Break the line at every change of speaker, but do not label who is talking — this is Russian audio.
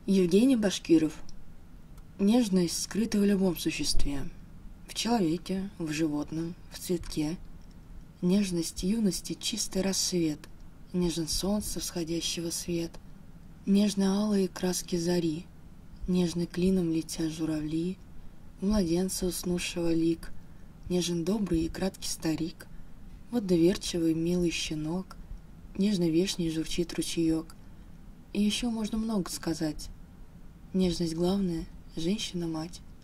Евгений Башкиров. Нежность скрыта в любом существе. В человеке, в животном, в цветке. Нежность юности — чистый рассвет. Нежен солнце всходящего свет. Нежно-алые краски зари. Нежно клином летят журавли. Младенца уснувшего лик. Нежен добрый и краткий старик. Вот доверчивый милый щенок. Нежно вешний журчит ручеек. И еще можно много сказать. Нежность главная, женщина-мать.